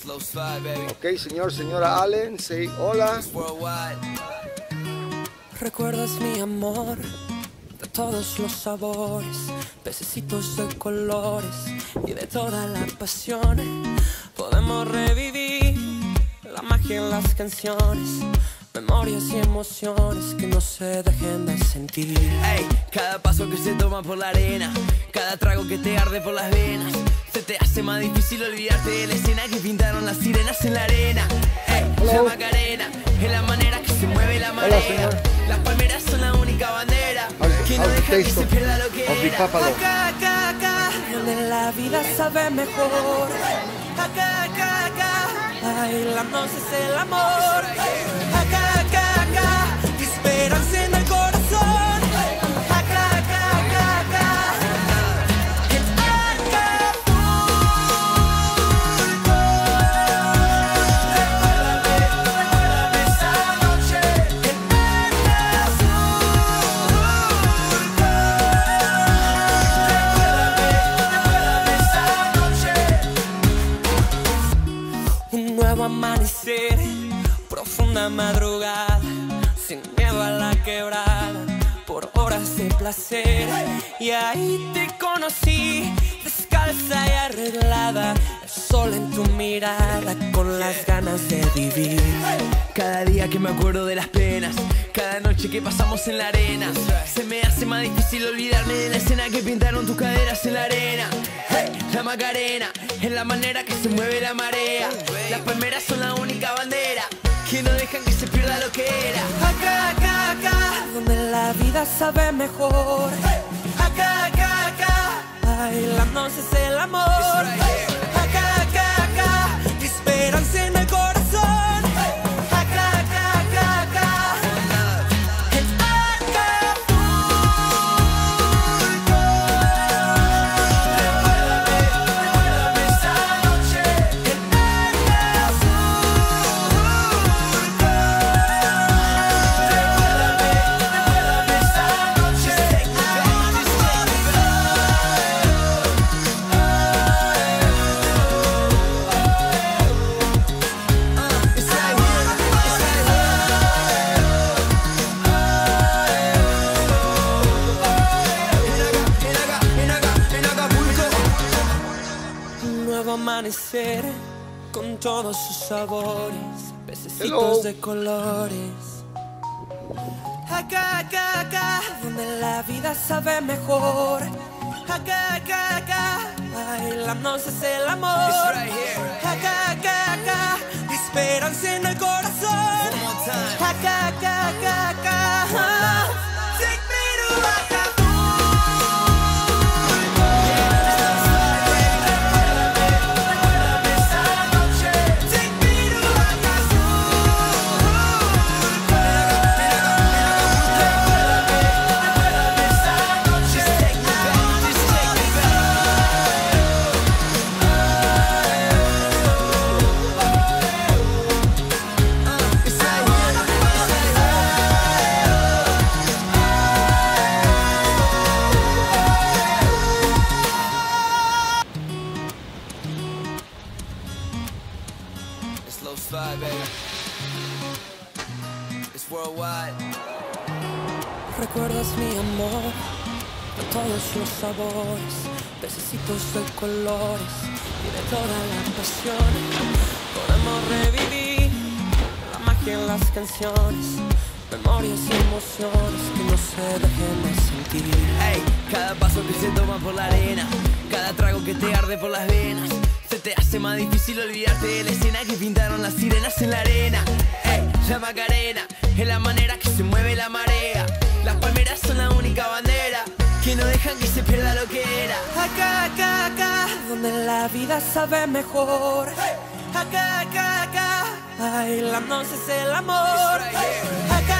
Ok, señor, señora Allen, say hola. Recuerdas mi amor de todos los sabores, pececitos de colores y de toda la pasión. Podemos revivir la magia en las canciones, memorias y emociones que no se dejen de sentir. Ey, cada paso que se toma por la arena, cada trago que te arde por las venas, se te hace más difícil olvidarte de la escena que pintaron las sirenas en la arena. Ey, la Macarena es la manera que se mueve la marea. Las palmeras son la única bandera que no deja que se pierda lo que era. Acá, acá, acá, donde la vida sabe mejor. Acá, acá, acá, bailamos es el amor. Acá, acá, acá, esperanza en el corazón. Acá, acá, acá, acá, en Acapulco. Recuérdame esa noche en Acapulco. Recuérdame esa noche. Un nuevo amanecer, profunda madrugada, sin miedo a la quebrada, por horas de placer. Y ahí te conocí, descalza y arreglada, el sol en tu mirada, con las ganas de vivir. Cada día que me acuerdo de las penas, cada noche que pasamos en la arena, se me hace más difícil olvidarme de la escena que pintaron tus caderas en la arena. Hey, la Macarena es la manera que se mueve la marea. Las palmeras son la única bandera que no dejan que se pierda lo que era. Acá, acá, acá, donde la vida sabe mejor. Acá, acá, acá, bailamos es el amor. Acá, acá, acá, esperanza en el corazón. Acá, acá, acá, acá, en Acapulco. Recuérdame esa noche en Acapulco. Recuérdame esa noche en Un nuevo amanecer con todos sus sabores, pececitos de colores. Acá, acá, acá, donde la vida sabe mejor. Acá, acá, acá, bailamos es el amor. Acá, acá, acá, esperanza en el corazón. Acá, acá, acá, acá, take me to Acapulco. Recuérdame esa noche, take me to Acapulco. Recuérdame esa noche, take me back, just take me It's low slide, baby. It's worldwide. ¿Recuerdas mi amor? De todos los sabores, pececitos de colores y de toda la pasión. Podemos revivir la magia en las canciones, memorias y emociones que no se dejen de sentir. Ey, cada paso que se toma por la arena, cada trago que te arde por las venas, se te hace más difícil olvidarte de la escena que pintaron las sirenas en la arena. Ey, la Macarena es la manera que se mueve la marea. Las palmeras son la única bandera que no dejan que se pierda lo que era. Acá, acá, acá, donde la vida sabe mejor. Acá, acá, acá, bailamos es el amor. Acá,